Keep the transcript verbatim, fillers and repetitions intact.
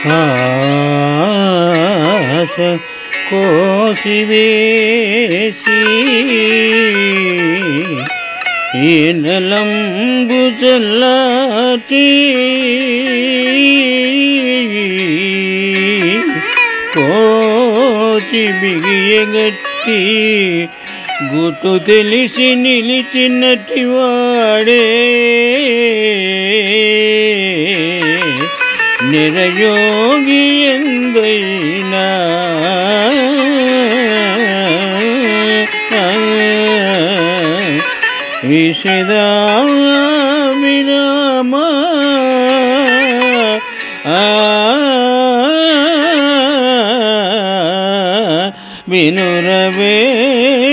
ఆశ కోసివేసి ఈనలంబు చల్లాటి కోచి బిగియగట్టి గుట్టు తెలిసి నిలిచినటి వాడే నిరయోగి ఎందైనా విషదా విరామ వినురవే